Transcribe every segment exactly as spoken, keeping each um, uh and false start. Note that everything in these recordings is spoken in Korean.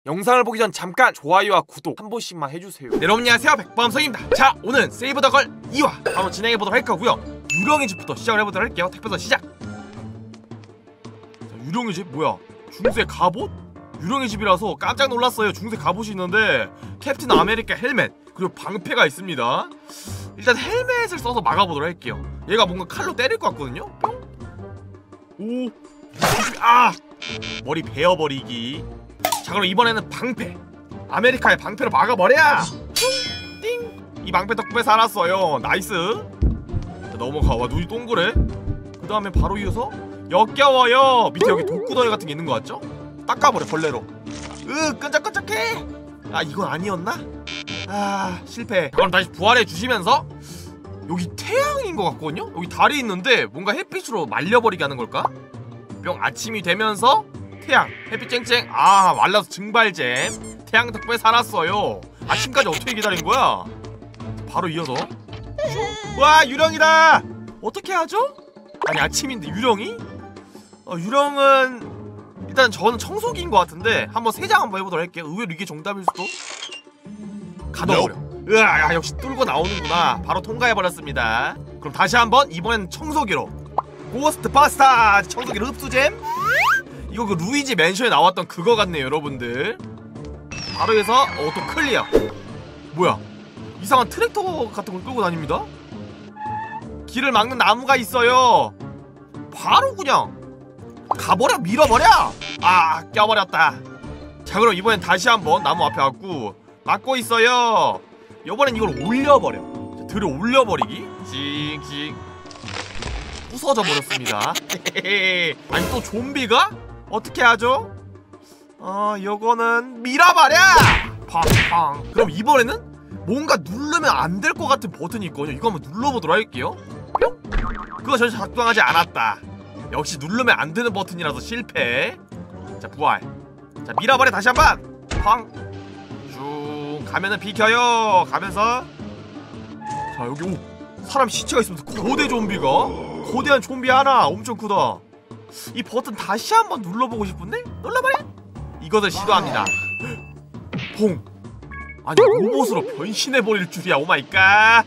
영상을 보기 전 잠깐 좋아요와 구독 한 번씩만 해주세요. 네, 여러분 안녕하세요, 백범성입니다. 자, 오늘은 세이브 더 걸 이 화 바로 진행해보도록 할 거고요. 유령의 집부터 시작을 해보도록 할게요. 택배서 시작! 자, 유령의 집? 뭐야? 중세 갑옷? 유령의 집이라서 깜짝 놀랐어요. 중세 갑옷이 있는데 캡틴 아메리카 헬멧 그리고 방패가 있습니다. 일단 헬멧을 써서 막아보도록 할게요. 얘가 뭔가 칼로 때릴 것 같거든요? 뿅? 오! 아! 머리 베어버리기. 자, 그럼 이번에는 방패. 아메리카의 방패로 막아버려! 띵! 이 방패 덕분에 살았어요. 나이스. 자, 넘어가. 와, 눈이 동그래. 그 다음에 바로 이어서 역겨워요. 밑에 여기 독구덩이 같은 게 있는 것 같죠? 닦아버려, 벌레로. 으, 끈적끈적해. 아, 이건 아니었나? 아, 실패. 그럼 다시 부활해 주시면서 여기 태양인 것 같거든요? 여기 달이 있는데 뭔가 햇빛으로 말려버리게 하는 걸까? 뿅, 아침이 되면서 태양, 햇빛 쨍쨍. 아, 말라서 증발잼. 태양 덕분에 살았어요. 아침까지 어떻게 기다린 거야? 바로 이어서 와, 유령이다. 어떻게 하죠? 아니, 아침인데 유령이? 어, 유령은 일단 저는 청소기인 것 같은데 한번 세장 한번 해보도록 할게요. 의외로 이게 정답일 수도. 가둬버려. 으아, 야, 역시 뚫고 나오는구나. 바로 통과해버렸습니다. 그럼 다시 한번, 이번엔 청소기로 고스트 바스타. 청소기 흡수잼. 이거 그 루이지 맨션에 나왔던 그거 같네요, 여러분들. 바로 해서 어, 또 클리어. 뭐야, 이상한 트랙터 같은 걸 끌고 다닙니다. 길을 막는 나무가 있어요. 바로 그냥 가버려, 밀어버려. 아, 껴버렸다. 자, 그럼 이번엔 다시 한번 나무 앞에 왔고 막고 있어요. 이번엔 이걸 올려버려. 자, 들어 올려버리기. 징징 부서져 버렸습니다. 아니, 또 좀비가? 어떻게 하죠? 어, 요거는 밀어버려! 팡팡. 그럼 이번에는 뭔가 누르면 안 될 것 같은 버튼이 있거든요. 이거 한번 눌러보도록 할게요. 뿅? 그거 전혀 작동하지 않았다. 역시 누르면 안 되는 버튼이라서 실패. 자, 부활. 자, 밀어버려. 다시 한번. 팡. 쭉 가면은 비켜요. 가면서. 자, 여기 오, 사람 시체가 있으면서 거대 좀비가. 거대한 좀비 하나. 엄청 크다. 이 버튼 다시 한번 눌러보고 싶은데? 눌러버려? 이것을 시도합니다. 봉! 아니, 로봇으로 변신해버릴 줄이야. 오마이갓.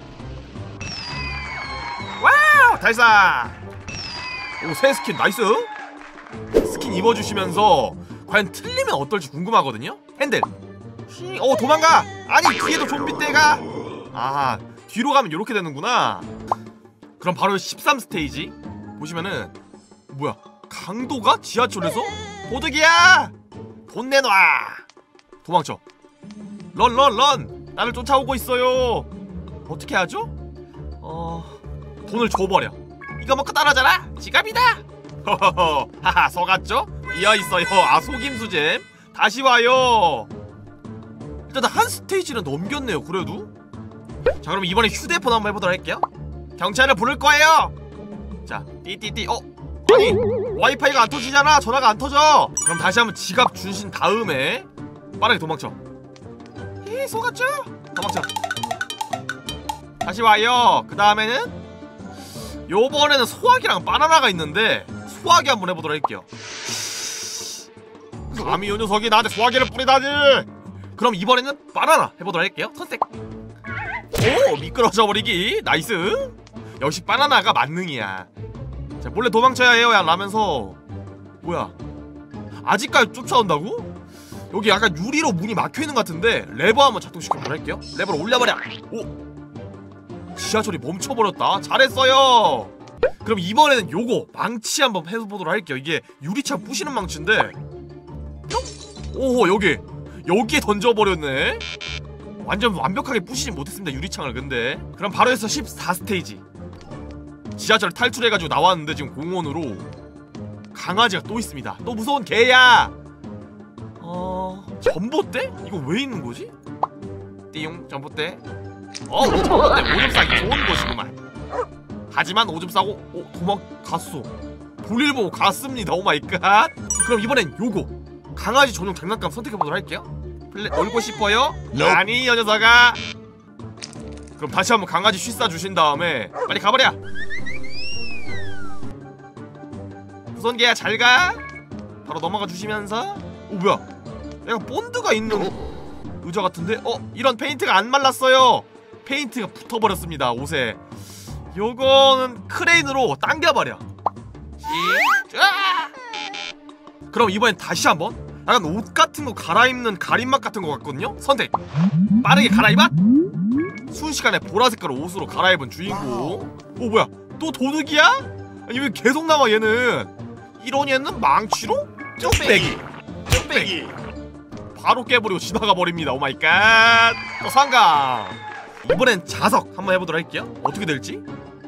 와우! 달사! 오, 새 스킨 나이스! 스킨 입어주시면서 과연 틀리면 어떨지 궁금하거든요? 핸들! 오, 도망가! 아니, 뒤에도 좀비 떼가! 아, 뒤로 가면 이렇게 되는구나. 그럼 바로 십삼 스테이지 보시면은 뭐야, 강도가 지하철에서? 도둑이야! 돈 내놔! 도망쳐. 런 런 런! 나를 쫓아오고 있어요. 어떻게 하죠? 어... 돈을 줘버려. 이거 먹고 따라자라! 지갑이다! 허허허. 하하, 속았죠? 이어있어요. 아, 속임수잼. 다시 와요. 일단 한 스테이지는 넘겼네요, 그래도. 자, 그럼 이번에 휴대폰 한번 해보도록 할게요. 경찰을 부를 거예요. 자, 띠띠띠. 어? 아니, 와이파이가 안 터지잖아. 전화가 안 터져. 그럼 다시 한번 지갑 주신 다음에 빠르게 도망쳐. 이, 속았죠? 도망쳐. 다시 와요. 그 다음에는 요번에는 소화기랑 바나나가 있는데 소화기 한번 해보도록 할게요. 감히 요 녀석이 나한테 소화기를 뿌리다니. 그럼 이번에는 바나나 해보도록 할게요. 선택. 오, 미끄러져 버리기. 나이스. 역시 바나나가 만능이야. 자, 몰래 도망쳐야 해요. 야, 라면서. 뭐야, 아직까지 쫓아온다고? 여기 약간 유리로 문이 막혀있는 것 같은데 레버 한번 작동시켜보도록 할게요. 레버를 올려버려. 오, 지하철이 멈춰버렸다. 잘했어요. 그럼 이번에는 요거 망치 한번 해보도록 할게요. 이게 유리창 부시는 망치인데 오호, 여기 여기에 던져버렸네. 완전 완벽하게 부시진 못했습니다, 유리창을. 근데 그럼 바로 해서 십사 스테이지 지하철 탈출해가지고 나왔는데 지금 공원으로 강아지가 또 있습니다. 또 무서운 개야. 어... 전봇대? 이거 왜 있는 거지? 띠용, 전봇대. 어, 전봇대 오줌 싸기 좋은 곳이구만. 하지만 오줌 싸고 어, 도망갔어. 볼일 보고 갔습니다. 오마이갓. 그럼 이번엔 요거 강아지 전용 장난감 선택해보도록 할게요. 플레... 놀고 싶어요? 아니, 이 녀석아. 그럼 다시 한번 강아지 쉬싸 주신 다음에 빨리 가버려. 무선개야, 잘가. 바로 넘어가 주시면서. 오, 뭐야, 약간 본드가 있는 의자 같은데? 어? 이런 페인트가 안 말랐어요. 페인트가 붙어버렸습니다 옷에. 요거는 크레인으로 당겨버려. 그럼 이번엔 다시 한번 약간 옷 같은 거 갈아입는 가림막 같은 거 같거든요? 선택! 빠르게 갈아입어? 순식간에 보라색깔 옷으로 갈아입은 주인공. 오 뭐야 또 도둑이야? 아니 왜 계속 나와 얘는. 이런 얘는 망치로? 뚝배기! 뚝배기! 바로 깨버리고 지나가 버립니다. 오마이갓. 또 상강. 이번엔 자석 한번 해보도록 할게요. 어떻게 될지.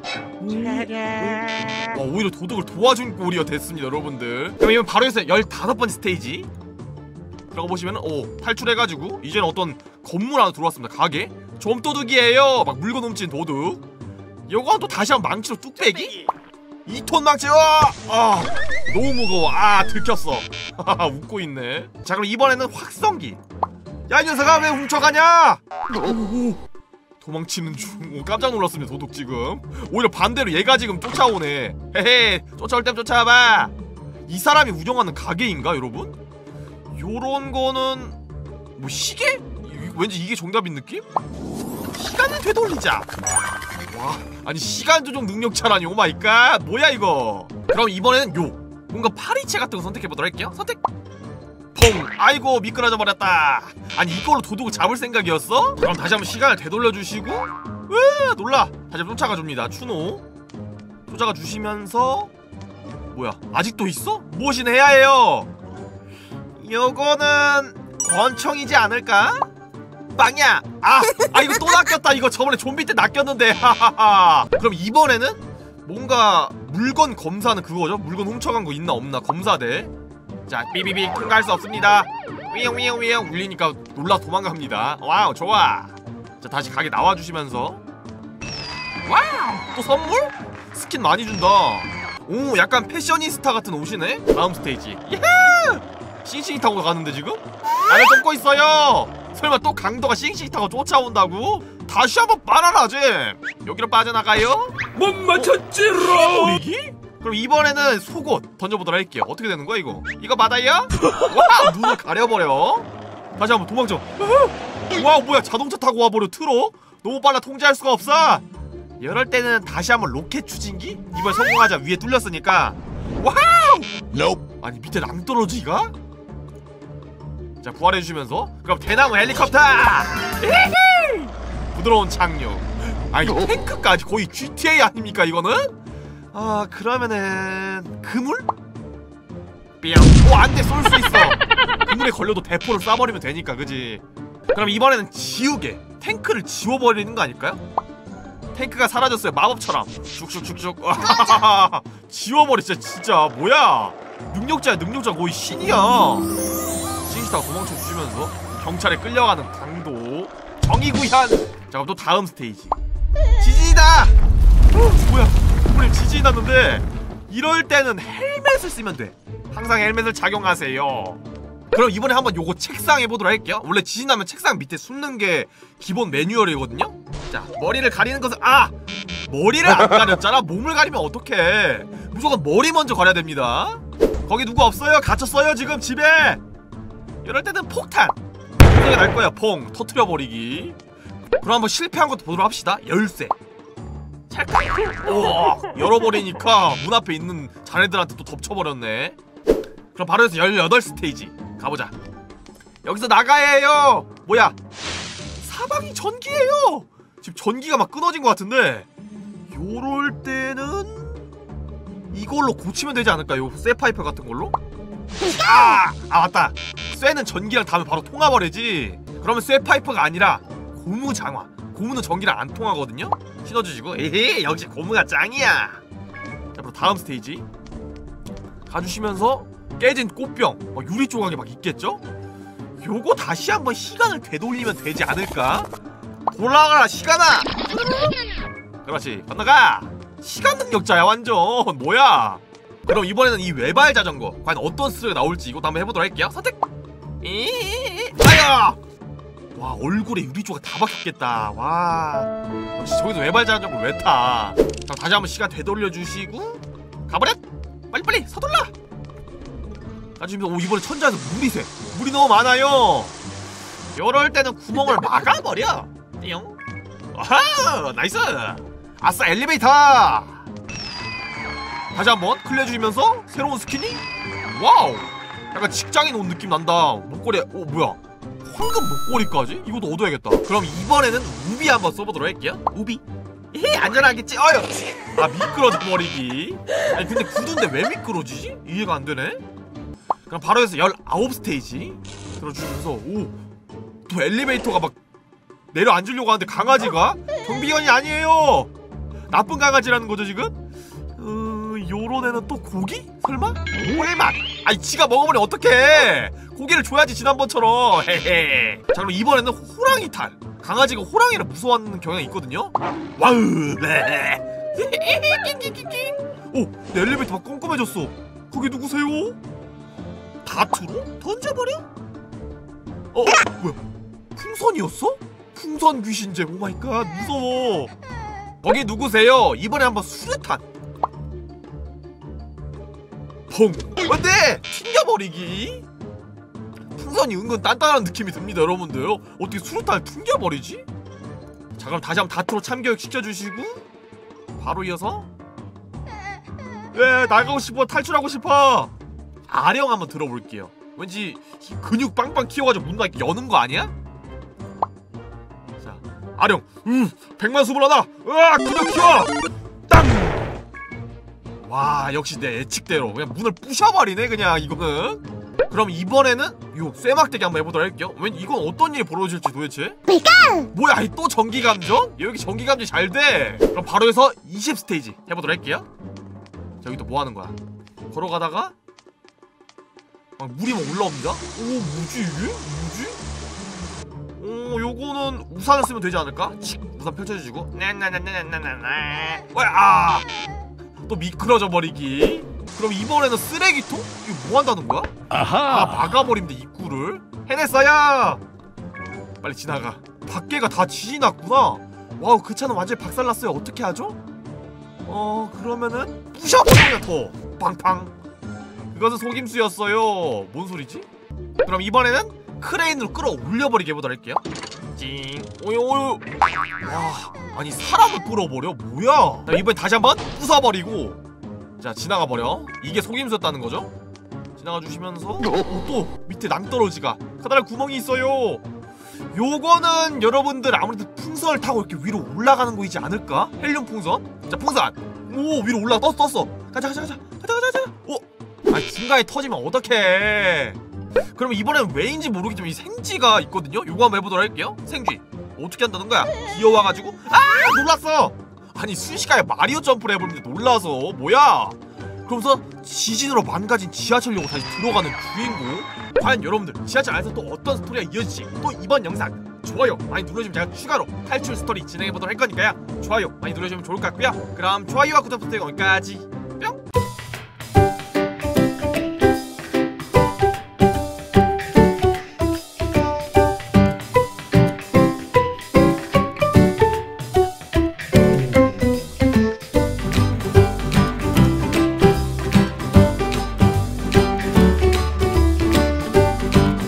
와, 오히려 도둑을 도와준 꼴이어 됐습니다 여러분들. 그럼 이번 바로 해서 열다섯 번째 스테이지 들어가 보시면은 오 탈출해가지고 이제는 어떤 건물 안으로 들어왔습니다. 가게 좀도둑이에요. 막 물건 훔친 도둑. 요건 또 다시 한번 망치로 뚝배기. 이 톤 망치. 아, 아 너무 무거워. 아 들켰어. 웃고 있네. 자 그럼 이번에는 확성기. 야 이 녀석아 왜 훔쳐가냐. 오, 도망치는 중. 오, 깜짝 놀랐습니다 도둑 지금. 오히려 반대로 얘가 지금 쫓아오네. 헤헤 쫓아올 땐 쫓아와봐. 이 사람이 운영하는 가게인가 여러분? 요런 거는 뭐 시계? 왠지 이게 정답인 느낌? 시간을 되돌리자. 와 아니 시간 조종 능력자라니. 오마이갓 뭐야 이거. 그럼 이번에는 요 뭔가 파리채 같은 거 선택해보도록 할게요. 선택. 퐁! 아이고 미끄러져 버렸다. 아니 이걸로 도둑을 잡을 생각이었어? 그럼 다시 한번 시간을 되돌려주시고 으 놀라 다시 한번 쫓아가 줍니다. 추노 쫓아가 주시면서 뭐야 아직도 있어? 무엇이나 해야 해요. 요거는 권총이지 않을까? 빵야! 아! 아 이거 또 낚였다. 이거 저번에 좀비 때 낚였는데. 하하하. 그럼 이번에는 뭔가 물건 검사는 그거죠? 물건 훔쳐간 거 있나 없나 검사대. 자 삐비비 통과할 수 없습니다. 위용 위용 위용 울리니까 놀라 도망갑니다. 와우 좋아. 자 다시 가게 나와주시면서 와우 또 선물? 스킨 많이 준다. 오 약간 패셔니스타 같은 옷이네. 다음 스테이지. 예헤! 싱싱이 타고 가는데 지금? 나를 쫓고 있어요. 설마 또 강도가 싱싱이 타고 쫓아온다고? 다시 한번 빨아라 잼. 여기로 빠져나가요? 못 맞췄지롱. 버리기? 그럼 이번에는 속옷 던져보도록 할게요. 어떻게 되는 거야 이거? 이거 맞아요? 와 눈을 가려버려. 다시 한번 도망쳐. 와 뭐야 자동차 타고 와버려. 트로 너무 빨라 통제할 수가 없어. 이럴 때는 다시 한번 로켓 추진기? 이번에 성공하자. 위에 뚫렸으니까. 와우! Nope. 아니 밑에 낭떠러지가? 자 부활해주시면서 그럼 대나무 헬리콥터! 부드러운 착륙. 아니 탱크까지 거의 지티에이 아닙니까 이거는? 아 그러면은 그물? 뿅. 오 안돼 쏠 수 있어. 그물에 걸려도 대포를 쏴버리면 되니까 그지? 그럼 이번에는 지우개. 탱크를 지워버리는 거 아닐까요? 탱크가 사라졌어요 마법처럼. 슉슉슉슉. 지워버리. 진짜 진짜 뭐야 능력자야 능력자. 거의 신이야. 싱시타가 도망쳐주시면서 경찰에 끌려가는 강도 정의구현. 자 그럼 또 다음 스테이지 지진이다. 어, 뭐야 우리 지진이 났는데 이럴 때는 헬멧을 쓰면 돼. 항상 헬멧을 착용하세요. 그럼 이번에 한번 요거 책상 해보도록 할게요. 원래 지진 나면 책상 밑에 숨는 게 기본 매뉴얼이거든요. 자 머리를 가리는 것은 아! 머리를 안 가렸잖아. 몸을 가리면 어떡해. 무조건 머리 먼저 가려야 됩니다. 거기 누구 없어요? 갇혔어요 지금 집에. 이럴 때는 폭탄 소리가 날 거야. 퐁 터트려버리기. 그럼 한번 실패한 것도 보도록 합시다. 열쇠 찰칵. 오 열어버리니까 문 앞에 있는 자네들한테 또 덮쳐버렸네. 그럼 바로 해서 열여덟 스테이지 가보자. 여기서 나가야 해요. 뭐야 사방이 전기예요. 지금 전기가 막 끊어진 것 같은데 요럴 때는 이걸로 고치면 되지 않을까요? 쇠파이프 같은 걸로? 아! 아 맞다 쇠는 전기랑 닿으면 바로 통화버리지. 그러면 쇠파이프가 아니라 고무장화. 고무는 전기랑 안 통하거든요? 신어주시고 에헤 역시 고무가 짱이야. 자 그럼 다음 스테이지 가주시면서 깨진 꽃병. 어, 유리 조각이 막 있겠죠? 요거 다시 한번 시간을 되돌리면 되지 않을까? 돌아가라 시간아. 그렇지 건너가. 시간 능력자야 완전. 뭐야. 그럼 이번에는 이 외발 자전거 과연 어떤 스토리가 나올지 이것도 한번 해보도록 할게요. 선택. 이 아야. 와 얼굴에 유리 조각 다 박혔겠다. 와 역시 저기서 외발 자전거 왜 타. 자 다시 한번 시간 되돌려주시고 가버렸. 빨리빨리 서둘러. 아 지금 오 이번에 천장에서 물이 새. 물이 너무 많아요. 이럴 때는 구멍을 막아버려. 띠용. 아하 나이스. 아싸 엘리베이터. 다시 한번 클리어 해주면서 새로운 스킨이 와우 약간 직장인 옷 느낌 난다. 목걸이에 오 뭐야 황금 목걸이까지? 이것도 얻어야겠다. 그럼 이번에는 우비 한번 써보도록 할게요. 우비 에헤 안전하겠지? 어휴 아 미끄러져 버리기. 아니 근데 구두인데 왜 미끄러지지? 이해가 안되네. 그럼 바로 해서 열아홉 스테이지 들어주면서 오 또 엘리베이터가 막 내려앉으려고 하는데 강아지가 경비원이 아니에요. 나쁜 강아지라는 거죠 지금? 어... 요런 애는 또 고기? 설마? 꿀맛! 아니 지가 먹어버리면 어떡해. 고기를 줘야지 지난번처럼. 헤헤. 자 그럼 이번에는 호랑이 탈. 강아지가 호랑이를 무서워하는 경향이 있거든요. 와우 네. 오! 내 엘리베이터가 꼼꼼해졌어. 거기 누구세요? 다투로? 던져버려? 어? 뭐야? 풍선이었어? 풍선 귀신제. 오마이갓 무서워. 거기 누구세요? 이번에 한번 수류탄. 펑! 안돼! 튕겨버리기. 풍선이 은근 단단한 느낌이 듭니다 여러분들. 어떻게 수류탄을 튕겨버리지? 자 그럼 다시 한번 다트로 참교육 시켜주시고 바로 이어서 네 나가고 싶어 탈출하고 싶어. 아령 한번 들어볼게요. 왠지 근육 빵빵 키워가지고 문 막 여는 거 아니야? 자 아령 음 백만 수물 하나 으아 근육 키워 땅. 와 역시 내 예측대로 그냥 문을 부셔버리네 그냥 이거는. 그럼 이번에는 요 쇠막대기 한번 해보도록 할게요. 왠 이건 어떤 일이 벌어질지 도대체. 뭐야 이 또 전기감정? 여기 전기감정이 잘돼. 그럼 바로 해서 이십 스테이지 해보도록 할게요. 자 여기 또 뭐하는 거야. 걸어가다가 막 물이 막 올라옵니다. 오 뭐지 이게? 뭐지? 오 요거는 우산을 쓰면 되지 않을까? 칙 우산 펼쳐주시고 나나나나나나나 와 또 미끄러져 버리기. 그럼 이번에는 쓰레기통? 이거 뭐 한다는 거야? 아하. 아 막아버린다 입구를. 해냈어요. 빨리 지나가. 밖에가 다 지진 났구나. 와우 그 차는 완전히 박살났어요. 어떻게 하죠? 어 그러면은 부셔버려요 더 팡팡. 그것은 속임수였어요. 뭔 소리지? 그럼 이번에는 크레인으로 끌어올려버리게 해보도록 할게요. 찡 오요 오요. 와 아니 사람을 끌어버려? 뭐야. 자 이번엔 다시 한번 부숴버리고 자 지나가버려. 이게 속임수였다는 거죠? 지나가 주시면서 오, 또 밑에 낭떠러지가 커다란 구멍이 있어요. 요거는 여러분들 아무래도 풍선을 타고 이렇게 위로 올라가는 거이지 않을까? 헬륨 풍선. 자 풍선 오 위로 올라가 떴어 떴어. 가자 가자 가자 가자 가자 가자. 오 아니 중간에 터지면 어떡해. 그럼 이번엔 왜인지 모르겠지만 이 생쥐가 있거든요? 요거 한번 해보도록 할게요. 생쥐 어떻게 한다는 거야? 귀여워가지고 아 놀랐어. 아니 순식간에 마리오 점프를 해보는데 놀라서 뭐야. 그러면서 지진으로 망가진 지하철역으로 다시 들어가는 주인공. 과연 여러분들 지하철 안에서 또 어떤 스토리가 이어질지 또 이번 영상 좋아요 많이 눌러주시면 제가 추가로 탈출 스토리 진행해보도록 할 거니까요. 좋아요 많이 눌러주시면 좋을 것 같고요. 그럼 좋아요와 구독 부탁드리고 오늘까지